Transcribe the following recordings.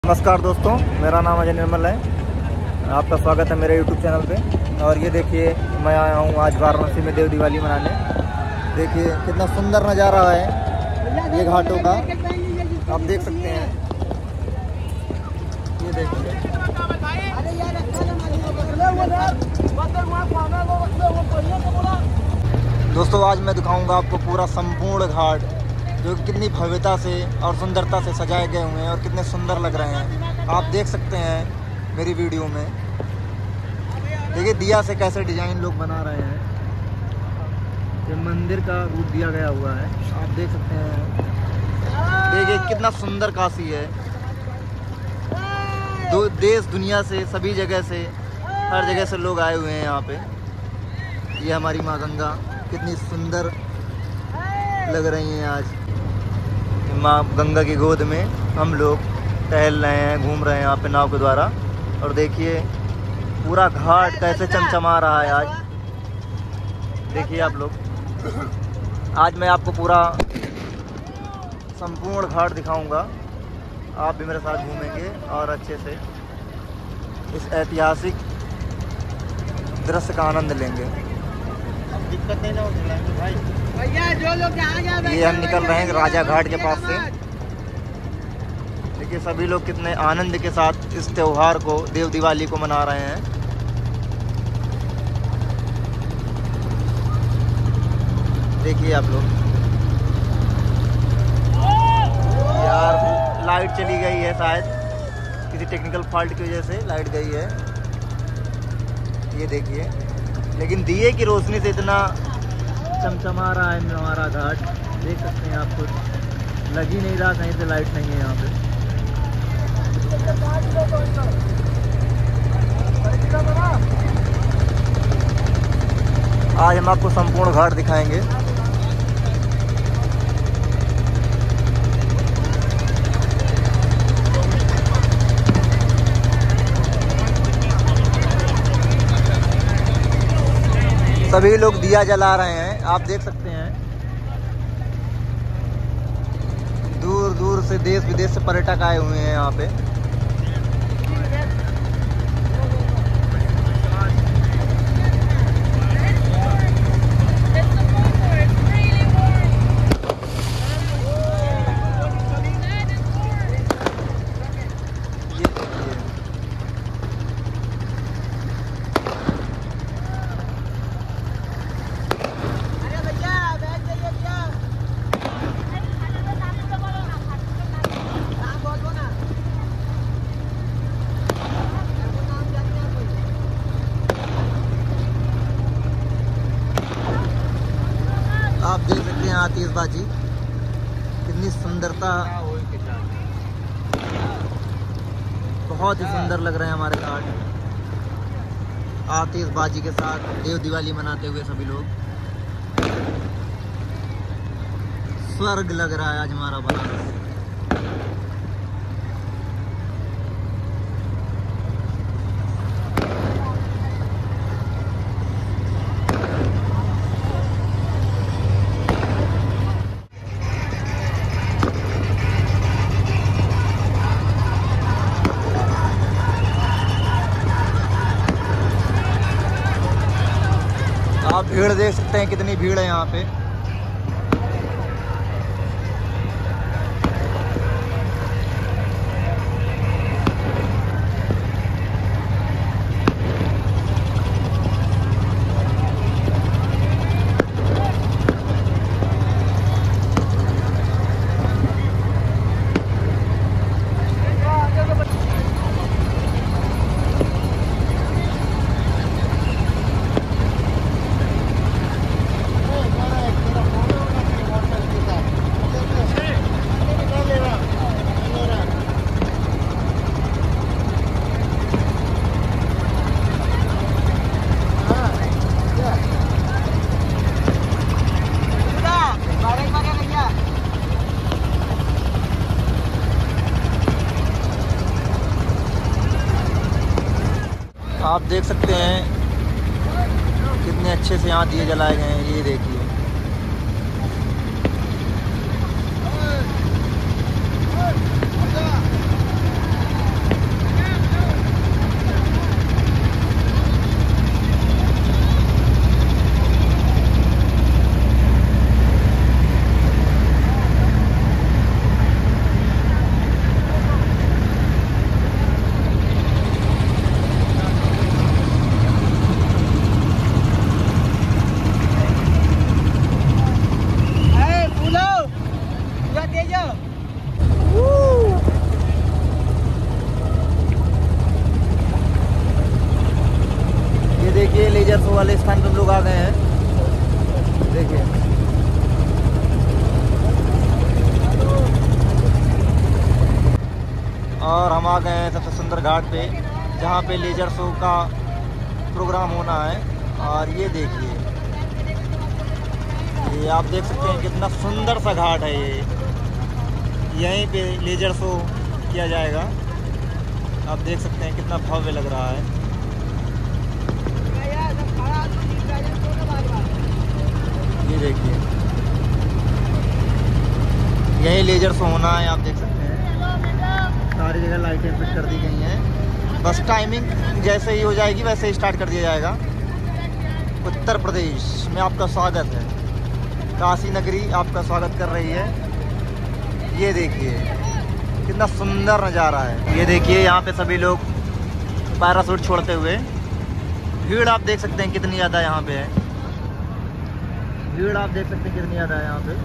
नमस्कार दोस्तों, मेरा नाम अजय निर्मल है। आपका स्वागत है मेरे YouTube चैनल पे। और ये देखिए, मैं आया हूँ आज वाराणसी में देव दिवाली मनाने। देखिए कितना सुंदर नज़ारा है ये घाटों का, आप देख सकते हैं। ये देखिए दोस्तों, आज मैं दिखाऊंगा आपको पूरा संपूर्ण घाट, जो कितनी भव्यता से और सुंदरता से सजाए गए हुए हैं और कितने सुंदर लग रहे हैं। आप देख सकते हैं मेरी वीडियो में। देखिए दिया से कैसे डिजाइन लोग बना रहे हैं। ये मंदिर का रूप दिया गया हुआ है, आप देख सकते हैं। देखिए कितना सुंदर काशी है। देश दुनिया से, सभी जगह से, हर जगह से लोग आए हुए हैं यहाँ पे। ये हमारी माँ गंगा कितनी सुंदर लग रही हैं आज। माँ गंगा की गोद में हम लोग टहल रहे हैं, घूम रहे हैं यहाँ पे नाव के द्वारा। और देखिए पूरा घाट कैसे चमचमा रहा है आज। देखिए आप लोग, आज मैं आपको पूरा संपूर्ण घाट दिखाऊंगा। आप भी मेरे साथ घूमेंगे और अच्छे से इस ऐतिहासिक दृश्य का आनंद लेंगे। दिक्कत नहीं ना होगी भाई। जो लोग ये हम निकल रहे हैं राजा घाट के पास से। देखिए सभी लोग कितने आनंद के साथ इस त्योहार को, देव दिवाली को मना रहे हैं। देखिए आप लोग, यार लाइट चली गई है, शायद किसी टेक्निकल फॉल्ट की वजह से लाइट गई है। ये देखिए, लेकिन दिए की रोशनी से इतना चमचमा रहा है हमारा घाट। देख सकते हैं आप खुद, लग ही नहीं रहा कहीं से लाइट नहीं है यहाँ पे। आज हम आपको संपूर्ण घाट दिखाएंगे। सभी लोग दिया जला रहे हैं, आप देख सकते हैं। दूर दूर से, देश विदेश से पर्यटक आए हुए हैं यहाँ पे। आप देख सकते हैं आतिशबाजी, कितनी सुंदरता, बहुत ही सुंदर लग रहे हैं हमारे घाट। आतिशबाजी के साथ देव दिवाली मनाते हुए सभी लोग। स्वर्ग लग रहा है आज हमारा बनारस। आप भीड़ देख सकते हैं, कितनी भीड़ है यहाँ पे। आप देख सकते हैं कितने अच्छे से यहाँ दिए जलाए गए हैं। ये देखिए, लेजर शो वाले स्थान पे हम लोग आ गए हैं। देखिए और हम आ गए हैं सबसे सुंदर घाट पे जहाँ पे लेजर शो का प्रोग्राम होना है। और ये देखिए, ये आप देख सकते हैं कितना सुंदर सा घाट है। ये यहीं पे लेजर शो किया जाएगा। आप देख सकते हैं कितना भव्य लग रहा है। ये देखिए, यहीं लेजर शो होना है। आप देख सकते हैं सारी जगह लाइटें फिट कर दी गई हैं। बस टाइमिंग जैसे ही हो जाएगी वैसे ही स्टार्ट कर दिया जाएगा। उत्तर प्रदेश में आपका स्वागत है। काशी नगरी आपका स्वागत कर रही है। ये देखिए कितना सुंदर नज़ारा है। ये देखिए यहाँ पे सभी लोग पैराशूट छोड़ते हुए, भीड़ आप देख सकते हैं कितनी ज़्यादा यहाँ पे है। भीड़ आप देख सकते हैं कितनी ज़्यादा है यहाँ पे।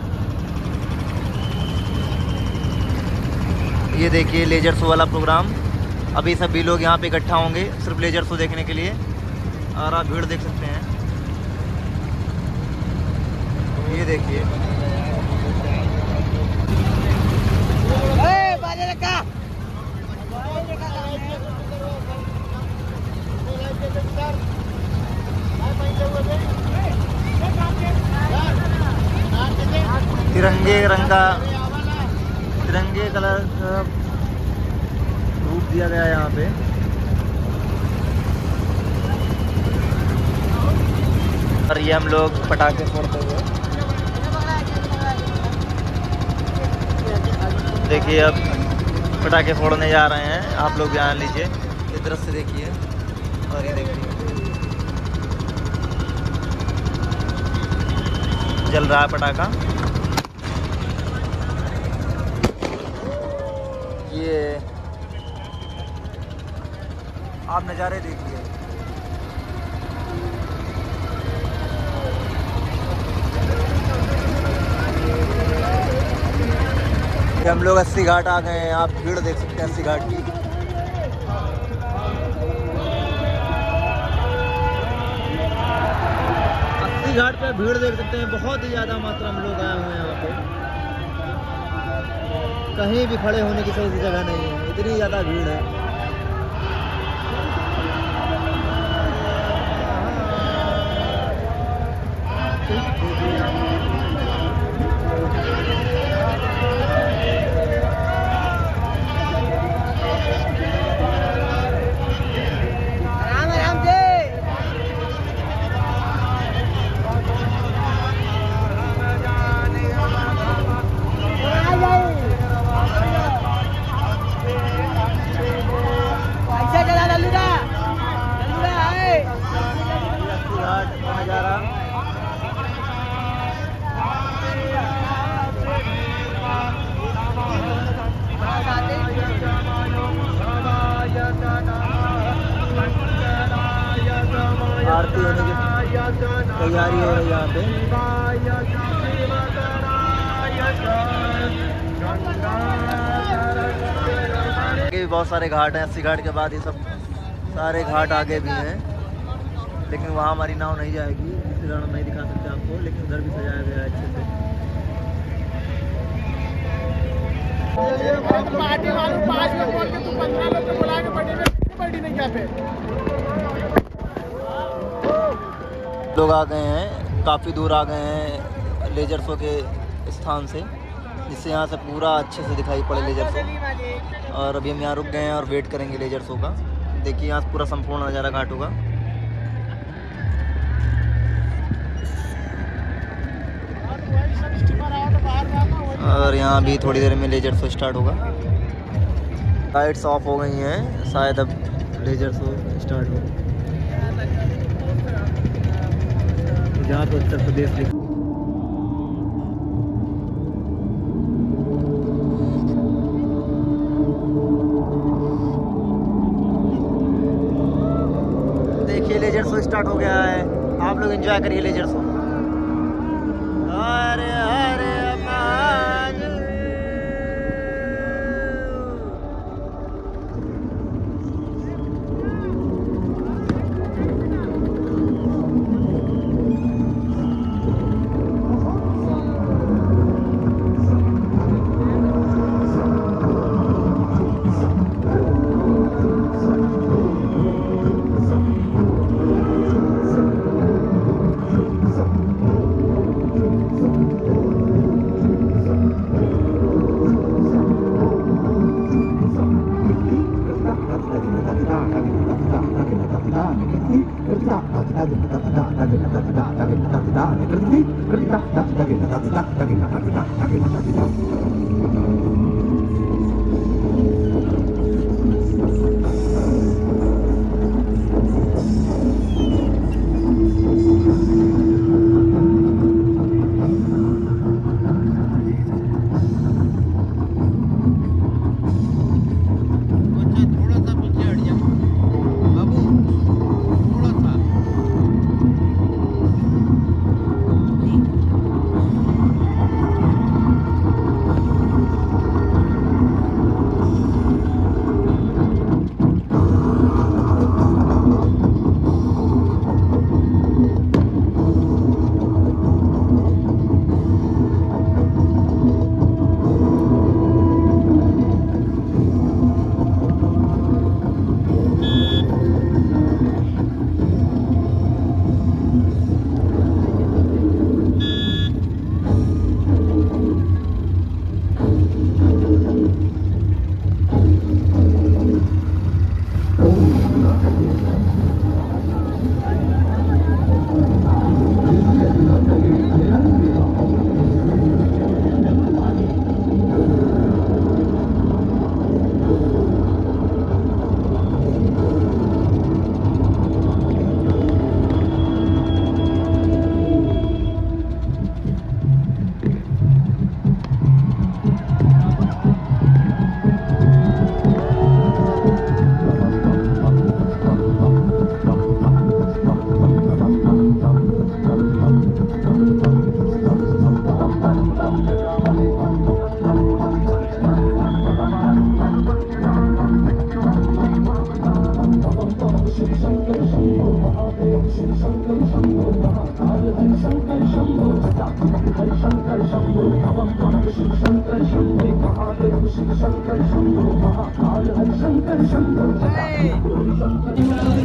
ये देखिए लेजर शो वाला प्रोग्राम। अभी सभी लोग यहाँ पे इकट्ठा होंगे सिर्फ लेजर शो देखने के लिए। और आप भीड़ देख सकते हैं। ये देखिए तिरंगे कलर का रूप दिया गया है यहाँ पे। और ये हम लोग पटाखे फोड़ते हुए देखिए, अब पटाखे फोड़ने जा रहे हैं। आप लोग यहाँ लीजिए, ये दृश्य देखिए। और ये देखिए जल रहा है पटाखा। ये आप नज़ारे देखिए। हम लोग 80 घाट आ गए हैं। आप भीड़ देख सकते हैं 80 घाट की। घाट पे भीड़ देख सकते हैं, बहुत ही ज़्यादा मात्रा में लोग आए हुए हैं यहाँ पे। कहीं भी खड़े होने की सही जगह नहीं है, इतनी ज़्यादा भीड़ है। आरती होने की तैयारी हो रही है यहाँ पे। आगे भी बहुत सारे घाट हैं। 80 घाट के बाद ये सब सारे घाट आगे भी हैं, लेकिन वहाँ हमारी नाव नहीं जाएगी, इसलिए हम नहीं दिखा सकते आपको। लेकिन उधर भी सजाया गया है अच्छे से। लोग आ गए हैं, काफ़ी दूर आ गए हैं लेजर शो के स्थान से, जिससे यहाँ से पूरा अच्छे से दिखाई पड़े लेजर शो। और अभी हम यहाँ रुक गए हैं और वेट करेंगे लेजर शो का। देखिए यहाँ से पूरा संपूर्ण नज़ारा घाटों का। और यहाँ भी थोड़ी देर में लेजर शो स्टार्ट होगा। लाइट्स ऑफ हो गई हैं, शायद अब लेजर शो स्टार्ट हो। जहाँ पे उत्तर प्रदेश देखिए लेजर शो स्टार्ट हो गया है। आप लोग एंजॉय करिए लेजर शो। अरे अरे शंकर शंभो महाकाल हर शंकर शंभो